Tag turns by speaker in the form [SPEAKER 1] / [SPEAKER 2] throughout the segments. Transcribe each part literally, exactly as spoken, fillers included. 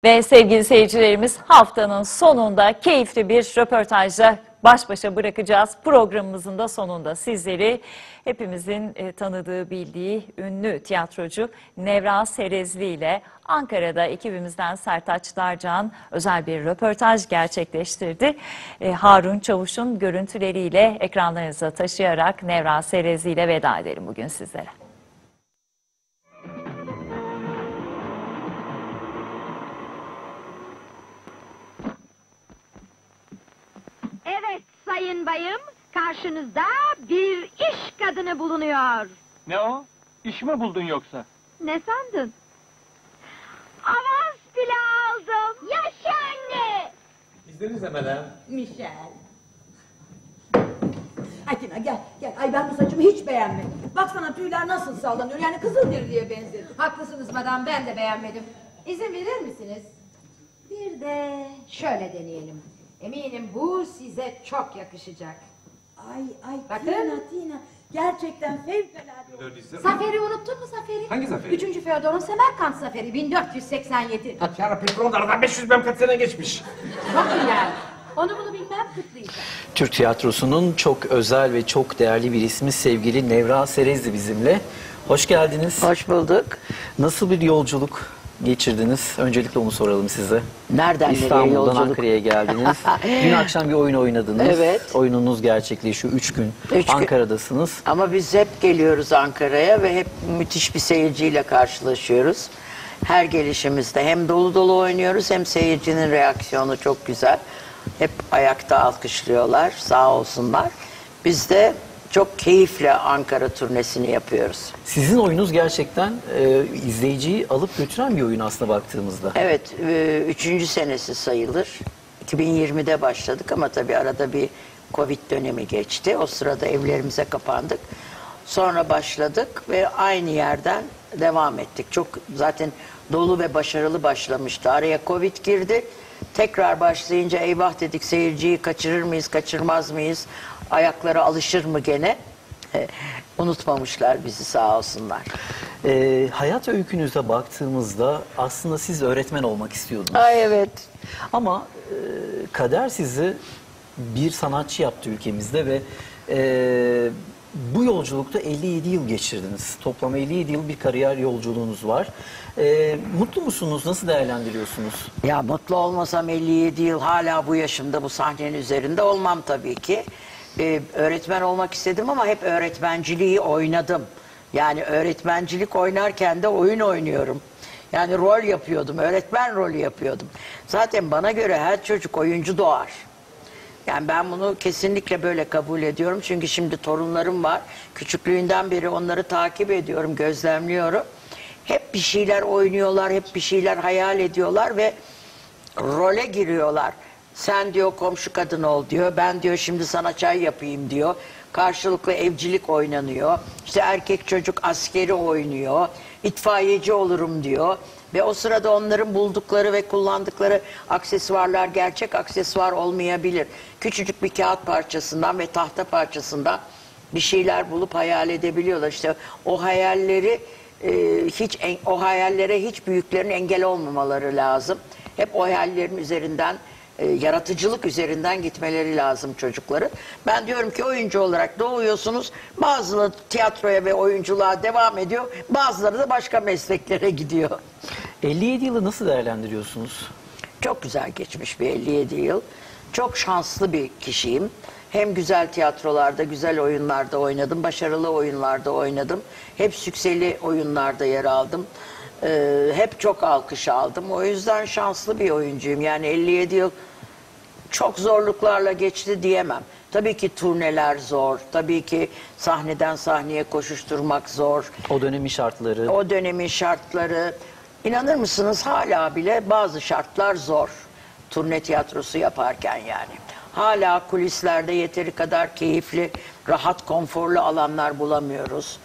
[SPEAKER 1] Ve sevgili seyircilerimiz, haftanın sonunda keyifli bir röportajla baş başa bırakacağız. Programımızın da sonunda sizleri hepimizin e, tanıdığı, bildiği ünlü tiyatrocu Nevra Serezli ile Ankara'da ekibimizden Sertaç Darcan özel bir röportaj gerçekleştirdi. E, Harun Çavuş'un görüntüleriyle ekranlarınıza taşıyarak Nevra Serezli ile veda edelim bugün sizlere.
[SPEAKER 2] Evet sayın bayım, karşınızda bir iş kadını bulunuyor.
[SPEAKER 3] Ne o? İş mi buldun yoksa?
[SPEAKER 2] Ne sandın? Avans bile aldım. Yaşa anne!
[SPEAKER 4] İzninizle madem.
[SPEAKER 5] Michel. Ay Tina gel gel. Ay ben bu saçımı hiç beğenmedim. Baksana tüyler nasıl sallanıyor. Yani Kızılderili'ye benziyor.
[SPEAKER 6] Haklısınız madam, ben de beğenmedim. İzin verir misiniz? Bir de şöyle deneyelim. Eminim bu size çok yakışacak.
[SPEAKER 5] Ay ay
[SPEAKER 6] Bakın.
[SPEAKER 5] Tina Tina. Gerçekten fevkalade.
[SPEAKER 6] Zaferi unuttun mu Zaferi?
[SPEAKER 4] Hangi zaferi?
[SPEAKER 6] Üçüncü Feodor'un Semerkant Zaferi bin dört yüz seksen yedi.
[SPEAKER 4] Tatyara Petrovna'dan beş yüz kaç sene geçmiş.
[SPEAKER 6] Çok güzel. Onu bunu bilmem kutlayacağım.
[SPEAKER 7] Türk tiyatrosunun çok özel ve çok değerli bir ismi sevgili Nevra Serezli bizimle. Hoş geldiniz.
[SPEAKER 8] Hoş bulduk.
[SPEAKER 7] Nasıl bir yolculuk geçirdiniz? Öncelikle onu soralım size.
[SPEAKER 8] Nereden nereye
[SPEAKER 7] İstanbul'dan
[SPEAKER 8] yolculuk?
[SPEAKER 7] Ankara'ya geldiniz. Dün akşam bir oyun oynadınız.
[SPEAKER 8] Evet.
[SPEAKER 7] Oyununuz gerçekleşiyor. Üç gün
[SPEAKER 8] Üç gün.
[SPEAKER 7] Ankara'dasınız.
[SPEAKER 8] Ama biz hep geliyoruz Ankara'ya ve hep müthiş bir seyirciyle karşılaşıyoruz. Her gelişimizde hem dolu dolu oynuyoruz hem seyircinin reaksiyonu çok güzel. Hep ayakta alkışlıyorlar, sağ olsunlar. Biz de çok keyifle Ankara turnesini yapıyoruz.
[SPEAKER 7] Sizin oyunuz gerçekten e, izleyiciyi alıp götüren bir oyun aslında baktığımızda.
[SPEAKER 8] Evet, e, üçüncü senesi sayılır. iki bin yirmide başladık ama tabii arada bir Covid dönemi geçti. O sırada evlerimize kapandık. Sonra başladık ve aynı yerden devam ettik. Çok zaten dolu ve başarılı başlamıştı. Araya Covid girdi. Tekrar başlayınca eyvah dedik, seyirciyi kaçırır mıyız, kaçırmaz mıyız? Ayaklara alışır mı gene? E, unutmamışlar bizi, sağ olsunlar.
[SPEAKER 7] E, hayat öykünüze baktığımızda aslında siz öğretmen olmak istiyordunuz.
[SPEAKER 8] Ay evet.
[SPEAKER 7] Ama e, kader sizi bir sanatçı yaptı ülkemizde ve e, bu yolculukta elli yedi yıl geçirdiniz. Toplam elli yedi yıl bir kariyer yolculuğunuz var. E, mutlu musunuz? Nasıl değerlendiriyorsunuz?
[SPEAKER 8] Ya mutlu olmasam elli yedi yıl hala bu yaşımda bu sahnenin üzerinde olmam tabii ki. Ee, öğretmen olmak istedim ama hep öğretmenciliği oynadım. Yani öğretmencilik oynarken de oyun oynuyorum. Yani rol yapıyordum, öğretmen rolü yapıyordum. Zaten bana göre her çocuk oyuncu doğar. Yani ben bunu kesinlikle böyle kabul ediyorum. Çünkü şimdi torunlarım var. Küçüklüğünden beri onları takip ediyorum, gözlemliyorum. Hep bir şeyler oynuyorlar, hep bir şeyler hayal ediyorlar ve role giriyorlar. Sen diyor komşu kadın ol diyor. Ben diyor şimdi sana çay yapayım diyor. Karşılıklı evcilik oynanıyor. İşte erkek çocuk askeri oynuyor. İtfaiyeci olurum diyor. Ve o sırada onların buldukları ve kullandıkları aksesuarlar gerçek aksesuar olmayabilir. Küçücük bir kağıt parçasından ve tahta parçasından bir şeyler bulup hayal edebiliyorlar. İşte o hayalleri e, hiç o hayallere hiç büyüklerin engel olmamaları lazım. Hep o hayallerin üzerinden e, yaratıcılık üzerinden gitmeleri lazım çocukları. Ben diyorum ki oyuncu olarak doğuyorsunuz. Bazıları tiyatroya ve oyunculuğa devam ediyor. Bazıları da başka mesleklere gidiyor.
[SPEAKER 7] elli yedi yılı nasıl değerlendiriyorsunuz?
[SPEAKER 8] Çok güzel geçmiş bir elli yedi yıl. Çok şanslı bir kişiyim. Hem güzel tiyatrolarda, güzel oyunlarda oynadım. Başarılı oyunlarda oynadım. Hep sükseli oyunlarda yer aldım. Ee, hep çok alkış aldım. O yüzden şanslı bir oyuncuyum. Yani elli yedi yıl çok zorluklarla geçti diyemem. Tabii ki turneler zor. Tabii ki sahneden sahneye koşuşturmak zor.
[SPEAKER 7] O dönemin şartları.
[SPEAKER 8] O dönemin şartları. İnanır mısınız hala bile bazı şartlar zor. Turne tiyatrosu yaparken yani. Hala kulislerde yeteri kadar keyifli, rahat, konforlu alanlar bulamıyoruz.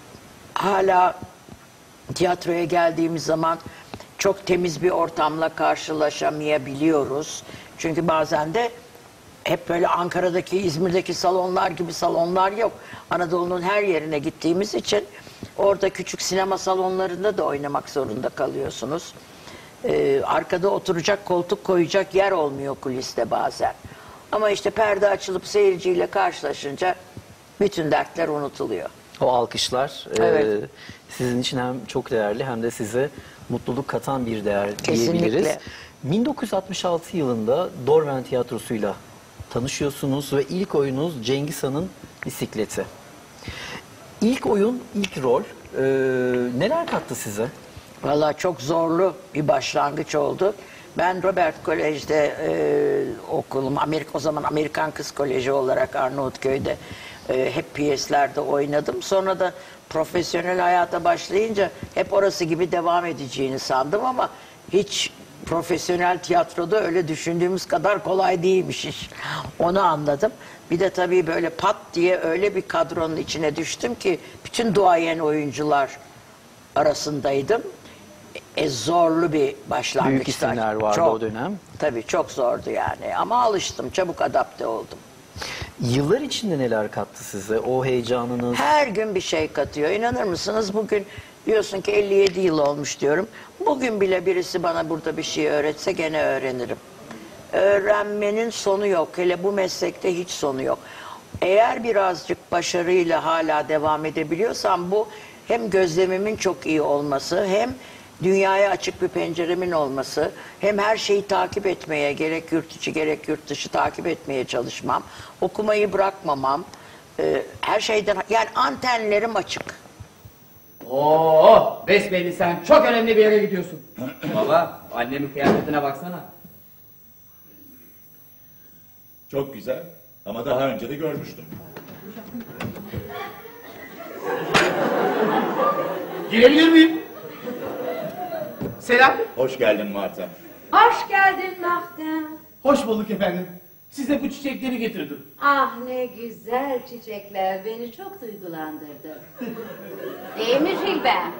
[SPEAKER 8] Hala tiyatroya geldiğimiz zaman çok temiz bir ortamla karşılaşamayabiliyoruz. Çünkü bazen de hep böyle Ankara'daki, İzmir'deki salonlar gibi salonlar yok. Anadolu'nun her yerine gittiğimiz için orada küçük sinema salonlarında da oynamak zorunda kalıyorsunuz. Ee, arkada oturacak koltuk koyacak yer olmuyor kuliste bazen. Ama işte perde açılıp seyirciyle karşılaşınca bütün dertler unutuluyor.
[SPEAKER 7] O alkışlar e,
[SPEAKER 8] Evet.
[SPEAKER 7] sizin için hem çok değerli hem de size mutluluk katan bir değer
[SPEAKER 8] Kesinlikle.
[SPEAKER 7] diyebiliriz. bin dokuz yüz altmış altı yılında Dorven Tiyatrosu'yla tanışıyorsunuz ve ilk oyununuz Cengiz Han'ın Bisikleti. İlk oyun, ilk rol e, neler kattı size?
[SPEAKER 8] Vallahi çok zorlu bir başlangıç oldu. Ben Robert Kolej'de e, okulum, Amerika, o zaman Amerikan Kız Koleji olarak Arnavutköy'de e, hep piyeslerde oynadım. Sonra da profesyonel hayata başlayınca hep orası gibi devam edeceğini sandım ama hiç profesyonel tiyatroda öyle düşündüğümüz kadar kolay değilmiş iş. Onu anladım. Bir de tabii böyle pat diye öyle bir kadronun içine düştüm ki bütün duayen oyuncular arasındaydım. E, zorlu bir başlangıçtı.
[SPEAKER 7] Büyük isimler vardı
[SPEAKER 8] Çok,
[SPEAKER 7] o dönem.
[SPEAKER 8] Tabii çok zordu yani ama alıştım, çabuk adapte oldum.
[SPEAKER 7] Yıllar içinde neler kattı size? O heyecanınız?
[SPEAKER 8] Her gün bir şey katıyor. İnanır mısınız bugün diyorsun ki elli yedi yıl olmuş diyorum. Bugün bile birisi bana burada bir şey öğretse gene öğrenirim. Öğrenmenin sonu yok. Hele bu meslekte hiç sonu yok. Eğer birazcık başarıyla hala devam edebiliyorsam bu hem gözlemimin çok iyi olması hem dünyaya açık bir penceremin olması hem her şeyi takip etmeye gerek yurt içi gerek yurt dışı takip etmeye çalışmam. Okumayı bırakmamam. e, her şeyden yani antenlerim açık.
[SPEAKER 9] Oo, besbelli sen çok önemli bir yere gidiyorsun. Baba, annemin kıyafetine baksana.
[SPEAKER 10] Çok güzel ama daha önce de görmüştüm.
[SPEAKER 9] Girebilir miyim? Selam.
[SPEAKER 10] Hoş geldin Marta.
[SPEAKER 6] Hoş geldin Martin.
[SPEAKER 9] Hoş bulduk efendim. Size bu çiçekleri getirdim.
[SPEAKER 6] Ah ne güzel çiçekler, beni çok duygulandırdı. Değil mi Gilbert?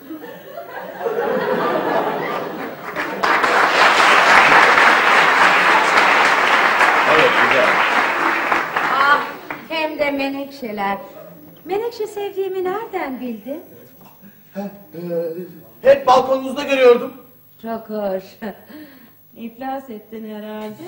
[SPEAKER 10] Evet güzel.
[SPEAKER 6] Ah hem de menekşeler. Menekşe sevdiğimi nereden bildin?
[SPEAKER 9] Hep balkonunuzda görüyordum.
[SPEAKER 6] Çok hoş. İflas ettin herhalde.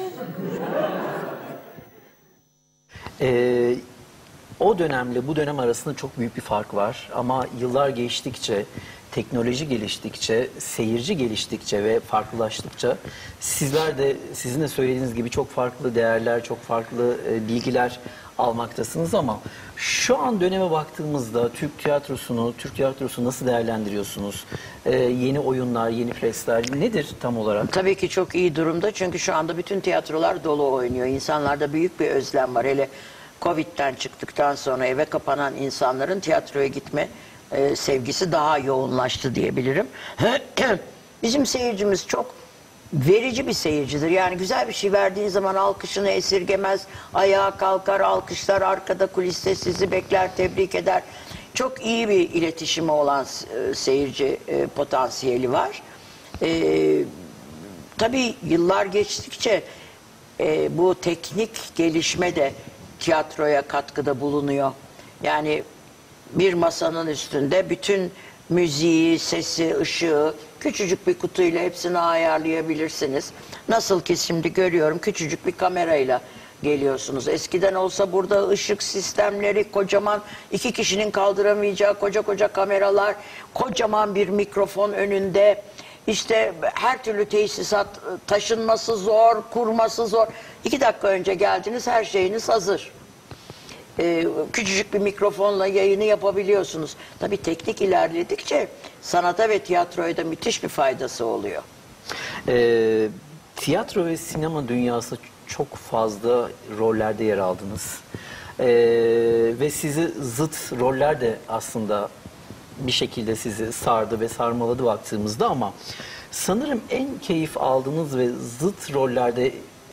[SPEAKER 7] Ee, o dönemle bu dönem arasında çok büyük bir fark var. Ama yıllar geçtikçe, teknoloji geliştikçe, seyirci geliştikçe ve farklılaştıkça sizler de sizin de söylediğiniz gibi çok farklı değerler, çok farklı e, bilgiler almaktasınız ama şu an döneme baktığımızda Türk tiyatrosunu, Türk tiyatrosu nasıl değerlendiriyorsunuz? Ee, yeni oyunlar, yeni presler nedir tam olarak?
[SPEAKER 8] Tabii ki çok iyi durumda çünkü şu anda bütün tiyatrolar dolu oynuyor. İnsanlarda büyük bir özlem var. Hele Covid'den çıktıktan sonra eve kapanan insanların tiyatroya gitme e, sevgisi daha yoğunlaştı diyebilirim. Bizim seyircimiz çok verici bir seyircidir. Yani güzel bir şey verdiğin zaman alkışını esirgemez, ayağa kalkar, alkışlar arkada kuliste sizi bekler, tebrik eder. Çok iyi bir iletişimi olan e, seyirci e, potansiyeli var. E, tabii yıllar geçtikçe e, bu teknik gelişme de tiyatroya katkıda bulunuyor. Yani bir masanın üstünde bütün müziği, sesi, ışığı küçücük bir kutuyla hepsini ayarlayabilirsiniz. Nasıl ki şimdi görüyorum küçücük bir kamerayla geliyorsunuz. Eskiden olsa burada ışık sistemleri, kocaman iki kişinin kaldıramayacağı koca koca kameralar, kocaman bir mikrofon önünde. İşte her türlü tesisat taşınması zor, kurması zor. İki dakika önce geldiniz, her şeyiniz hazır. Ee, küçücük bir mikrofonla yayını yapabiliyorsunuz. Tabii teknik ilerledikçe sanata ve tiyatroya da müthiş bir faydası oluyor.
[SPEAKER 7] Ee, tiyatro ve sinema dünyası çok fazla rollerde yer aldınız. Ee, ve sizi zıt roller de aslında bir şekilde sizi sardı ve sarmaladı baktığımızda ama sanırım en keyif aldığınız ve zıt rollerde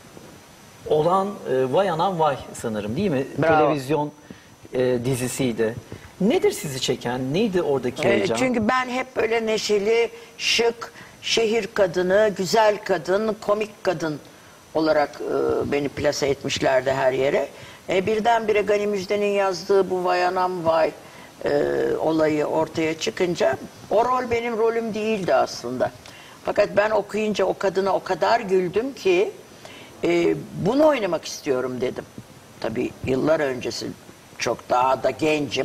[SPEAKER 7] olan e, Vay Anam Vay sanırım değil mi?
[SPEAKER 8] Bravo.
[SPEAKER 7] Televizyon e, dizisiydi. Nedir sizi çeken? Neydi oradaki
[SPEAKER 8] Ee,
[SPEAKER 7] heyecan?
[SPEAKER 8] çünkü ben hep böyle neşeli, şık, şehir kadını, güzel kadın, komik kadın olarak e, beni plase etmişlerdi her yere. E, birdenbire Gani Müjde'nin yazdığı bu Vay Anam Vay e, olayı ortaya çıkınca o rol benim rolüm değildi aslında. Fakat ben okuyunca o kadına o kadar güldüm ki e, bunu oynamak istiyorum dedim. Tabii yıllar öncesi, çok daha da gencim.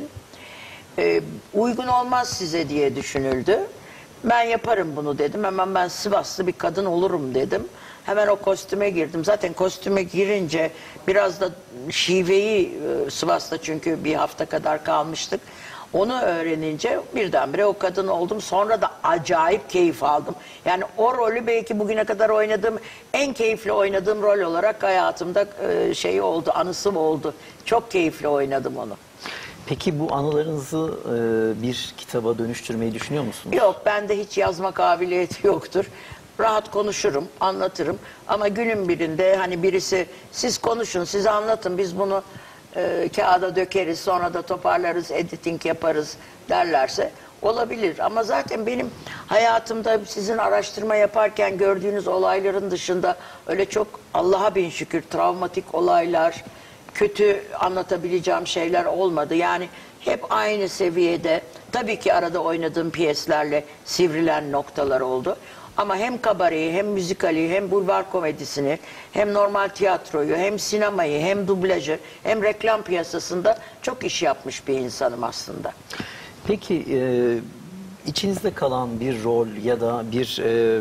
[SPEAKER 8] E, uygun olmaz size diye düşünüldü. Ben yaparım bunu dedim. Hemen ben Sivaslı bir kadın olurum dedim. Hemen o kostüme girdim. Zaten kostüme girince biraz da şiveyi, e, Sivas'ta çünkü bir hafta kadar kalmıştık. Onu öğrenince birdenbire o kadın oldum. Sonra da acayip keyif aldım. Yani o rolü belki bugüne kadar oynadığım, en keyifli oynadığım rol olarak hayatımda e, şey oldu, anısı oldu. Çok keyifli oynadım onu.
[SPEAKER 7] Peki bu anılarınızı e, bir kitaba dönüştürmeyi düşünüyor musunuz?
[SPEAKER 8] Yok, bende hiç yazma kabiliyeti yoktur. Rahat konuşurum, anlatırım. Ama günün birinde hani birisi siz konuşun, siz anlatın, biz bunu e, kağıda dökeriz, sonra da toparlarız, editing yaparız derlerse olabilir. Ama zaten benim hayatımda sizin araştırma yaparken gördüğünüz olayların dışında öyle çok, Allah'a bin şükür, travmatik olaylar, kötü anlatabileceğim şeyler olmadı. Yani hep aynı seviyede, tabii ki arada oynadığım piyeslerle sivrilen noktalar oldu. Ama hem kabareyi, hem müzikali, hem bulvar komedisini, hem normal tiyatroyu, hem sinemayı, hem dublajı, hem reklam piyasasında çok iş yapmış bir insanım aslında.
[SPEAKER 7] Peki e, içinizde kalan bir rol ya da bir e,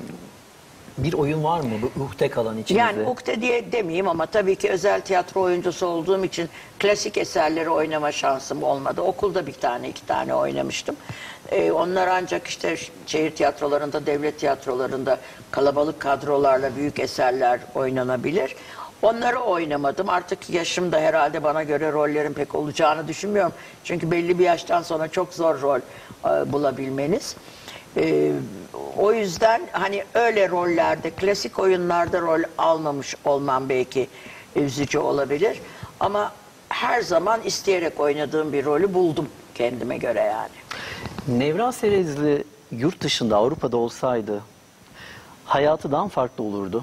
[SPEAKER 7] bir oyun var mı bu ukde kalan içinizde?
[SPEAKER 8] Yani ukde diye demeyeyim ama tabii ki özel tiyatro oyuncusu olduğum için klasik eserleri oynama şansım olmadı. Okulda bir tane, iki tane oynamıştım. Ee, onlar ancak işte şehir tiyatrolarında, devlet tiyatrolarında kalabalık kadrolarla büyük eserler oynanabilir. Onları oynamadım. Artık yaşım da herhalde bana göre rollerin pek olacağını düşünmüyorum. Çünkü belli bir yaştan sonra çok zor rol e, bulabilmeniz. Ee, o yüzden hani öyle rollerde, klasik oyunlarda rol almamış olmam belki üzücü olabilir. Ama her zaman isteyerek oynadığım bir rolü buldum kendime göre yani.
[SPEAKER 7] Nevra Serezli yurt dışında, Avrupa'da olsaydı hayatı daha farklı olurdu.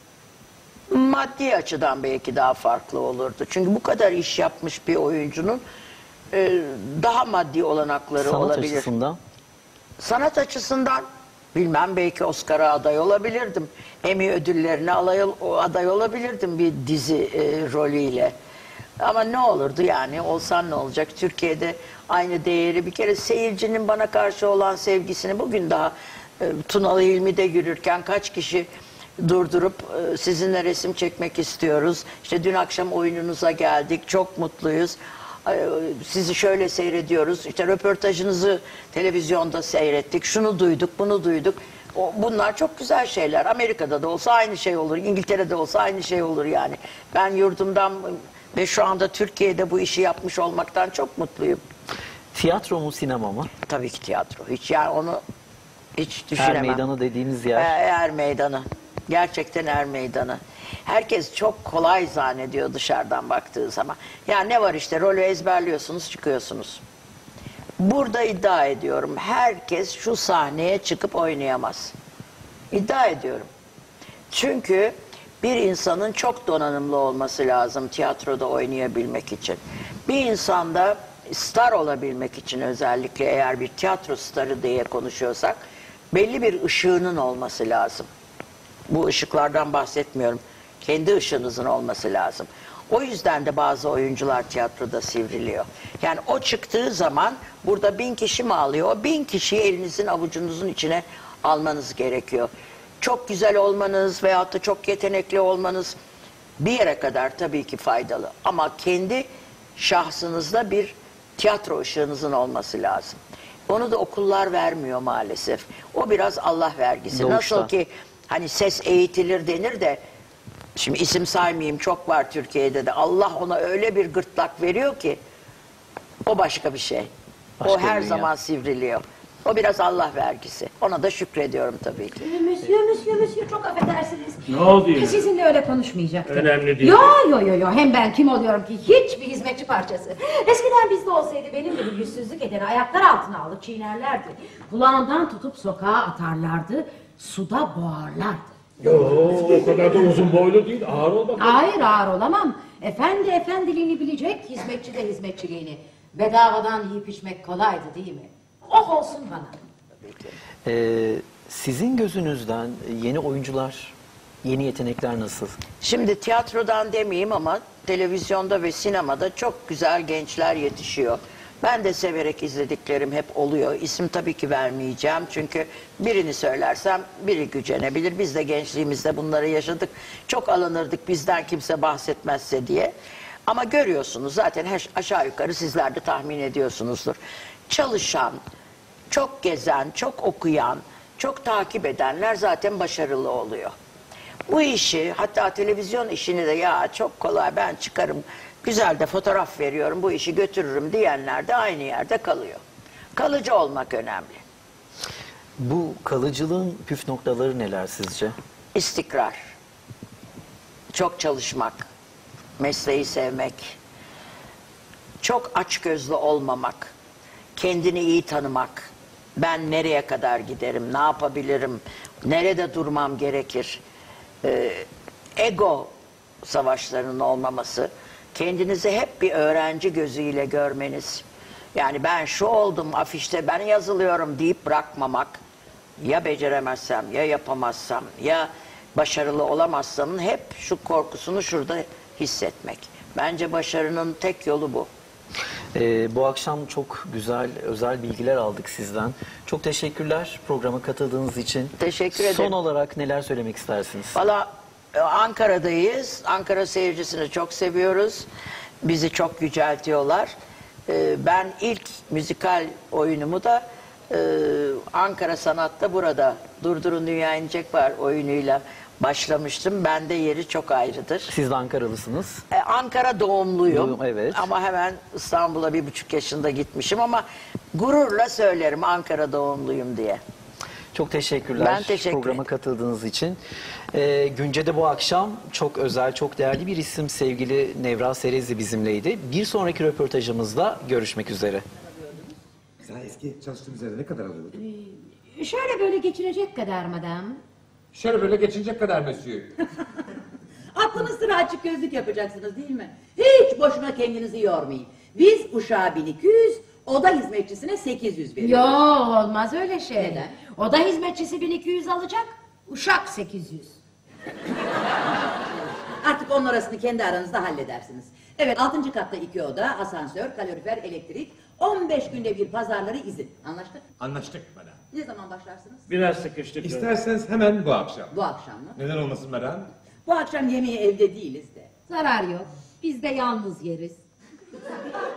[SPEAKER 8] Maddi açıdan belki daha farklı olurdu. Çünkü bu kadar iş yapmış bir oyuncunun e, daha maddi olanakları
[SPEAKER 7] Sanat
[SPEAKER 8] olabilir.
[SPEAKER 7] açısından?
[SPEAKER 8] Sanat açısından bilmem, belki Oscar'a aday olabilirdim. Emmy ödüllerine aday olabilirdim bir dizi e, rolüyle. Ama ne olurdu yani, olsan ne olacak? Türkiye'de aynı değeri, bir kere seyircinin bana karşı olan sevgisini bugün daha e, Tunalı Hilmi'de yürürken kaç kişi durdurup e, sizinle resim çekmek istiyoruz. İşte dün akşam oyununuza geldik, çok mutluyuz. Sizi şöyle seyrediyoruz, işte röportajınızı televizyonda seyrettik, şunu duyduk, bunu duyduk. O, bunlar çok güzel şeyler. Amerika'da da olsa aynı şey olur, İngiltere'de olsa aynı şey olur yani. Ben yurdumdan ve şu anda Türkiye'de bu işi yapmış olmaktan çok mutluyum.
[SPEAKER 7] Tiyatro mu, sinema mı?
[SPEAKER 8] Tabii ki tiyatro. Hiç yani onu hiç düşünemem.
[SPEAKER 7] Er Meydanı dediğimiz yer.
[SPEAKER 8] Er, er Meydanı. Gerçekten Er Meydanı. Herkes çok kolay zannediyor dışarıdan baktığı zaman. Yani ne var işte, rolü ezberliyorsunuz, çıkıyorsunuz. Burada iddia ediyorum, herkes şu sahneye çıkıp oynayamaz. İddia ediyorum. Çünkü bir insanın çok donanımlı olması lazım tiyatroda oynayabilmek için. Bir insanda star olabilmek için, özellikle eğer bir tiyatro starı diye konuşuyorsak, belli bir ışığının olması lazım. Bu ışıklardan bahsetmiyorum. Kendi ışığınızın olması lazım. O yüzden de bazı oyuncular tiyatroda sivriliyor. Yani o çıktığı zaman burada bin kişi mi alıyor? O bin kişiyi elinizin avucunuzun içine almanız gerekiyor. Çok güzel olmanız veyahut da çok yetenekli olmanız bir yere kadar tabii ki faydalı. Ama kendi şahsınızda bir tiyatro ışığınızın olması lazım. Onu da okullar vermiyor maalesef. O biraz Allah vergisi.
[SPEAKER 7] Doğuştan.
[SPEAKER 8] Nasıl ki hani ses eğitilir denir de, şimdi isim saymayayım, çok var Türkiye'de de. Allah ona öyle bir gırtlak veriyor ki o başka bir şey.
[SPEAKER 7] Başka
[SPEAKER 8] o her
[SPEAKER 7] dünya.
[SPEAKER 8] zaman sivriliyor. O biraz Allah vergisi. Ona da şükrediyorum tabii ki.
[SPEAKER 6] Monsieur, monsieur, monsieur, çok affedersiniz.
[SPEAKER 3] Ne oldu yine?
[SPEAKER 6] Sizinle öyle konuşmayacaktım.
[SPEAKER 3] Önemli değil.
[SPEAKER 6] Yo yo yo yo, hem ben kim oluyorum ki, hiçbir hizmetçi parçası. Eskiden bizde olsaydı benim gibi yüzsüzlük edeni ayaklar altına alır çiğnerlerdi. Kulağından tutup sokağa atarlardı, suda boğarlardı.
[SPEAKER 3] Yoo, o kadar da uzun boylu değil, ağır ol bakalım.
[SPEAKER 6] Hayır, ağır olamam. Efendi efendiliğini bilecek, hizmetçi de hizmetçiliğini. Bedavadan yiyip içmek kolaydı değil mi? Oh olsun bana.
[SPEAKER 7] Ee, Sizin gözünüzden yeni oyuncular, yeni yetenekler nasıl?
[SPEAKER 8] Şimdi tiyatrodan demeyeyim ama televizyonda ve sinemada çok güzel gençler yetişiyor. Ben de severek izlediklerim hep oluyor. İsim tabii ki vermeyeceğim çünkü birini söylersem biri gücenebilir. Biz de gençliğimizde bunları yaşadık. Çok alınırdık bizden kimse bahsetmezse diye. Ama görüyorsunuz zaten aşağı yukarı sizler de tahmin ediyorsunuzdur. Çalışan, çok gezen, çok okuyan, çok takip edenler zaten başarılı oluyor. Bu işi, hatta televizyon işini de ya çok kolay ben çıkarım, güzel de fotoğraf veriyorum, bu işi götürürüm diyenler de aynı yerde kalıyor. Kalıcı olmak önemli.
[SPEAKER 7] Bu kalıcılığın püf noktaları neler sizce?
[SPEAKER 8] İstikrar, çok çalışmak, mesleği sevmek, çok açgözlü olmamak, kendini iyi tanımak, ben nereye kadar giderim, ne yapabilirim, nerede durmam gerekir, ee, ego savaşlarının olmaması, kendinizi hep bir öğrenci gözüyle görmeniz, yani ben şu oldum afişte ben yazılıyorum deyip bırakmamak, ya beceremezsem, ya yapamazsam, ya başarılı olamazsamın hep şu korkusunu şurada hissetmek. Bence başarının tek yolu bu.
[SPEAKER 7] Ee, bu akşam çok güzel, özel bilgiler aldık sizden. Çok teşekkürler programa katıldığınız için.
[SPEAKER 8] Teşekkür ederim.
[SPEAKER 7] Son olarak neler söylemek istersiniz?
[SPEAKER 8] Valla e, Ankara'dayız. Ankara seyircisini çok seviyoruz. Bizi çok yüceltiyorlar. Ee, ben ilk müzikal oyunumu da e, Ankara Sanat'ta burada Durdurun Dünya İnecek Var oyunuyla başlamıştım. Bende yeri çok ayrıdır.
[SPEAKER 7] Siz de Ankaralısınız.
[SPEAKER 8] Ee, Ankara doğumluyum.
[SPEAKER 7] Doğum, evet.
[SPEAKER 8] Ama hemen İstanbul'a bir buçuk yaşında gitmişim ama gururla söylerim Ankara doğumluyum diye.
[SPEAKER 7] Çok teşekkürler
[SPEAKER 8] Ben teşekkür
[SPEAKER 7] programa katıldığınız için. Ee, Günce'de bu akşam çok özel, çok değerli bir isim sevgili Nevra Serezli bizimleydi. Bir sonraki röportajımızda görüşmek üzere.
[SPEAKER 4] Sen eski çalıştığın üzerinde ne kadar alıyordun?
[SPEAKER 6] Şöyle böyle geçinecek kadar madam.
[SPEAKER 4] Şöyle böyle geçinecek kadar monsieur.
[SPEAKER 5] Aklınız sıra açık gözlük yapacaksınız değil mi? Hiç boşuna kendinizi yormayın. Biz uşağa bin iki yüz, oda hizmetçisine sekiz yüz veriyoruz.
[SPEAKER 6] Yo olmaz öyle şey.
[SPEAKER 5] Neden?
[SPEAKER 6] Oda hizmetçisi bin iki yüz alacak, uşak sekiz yüz.
[SPEAKER 5] Artık onun arasını kendi aranızda halledersiniz. Evet, altıncı katta iki oda, asansör, kalorifer, elektrik, on beş günde bir pazarları izin. Anlaştık?
[SPEAKER 4] Anlaştık madem.
[SPEAKER 5] Ne zaman başlarsınız?
[SPEAKER 3] Biraz sıkıştık.
[SPEAKER 4] İsterseniz hemen bu akşam.
[SPEAKER 5] Bu akşam mı?
[SPEAKER 4] Neden olmasın madem?
[SPEAKER 5] Bu akşam yemeği evde değiliz de.
[SPEAKER 6] Zarar yok, biz de yalnız yeriz.